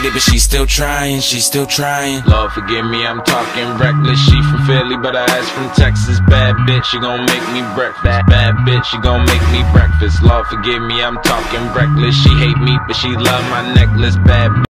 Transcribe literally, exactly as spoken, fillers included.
made it, but she's still trying, she's still trying. Lord forgive me, I'm talking reckless. She from Philly, but her ass from Texas. Bad bitch, she gon' make me breakfast. Bad bitch, she gon' make me breakfast. Lord forgive me, I'm talking reckless. She hate me, but she love my necklace. Bad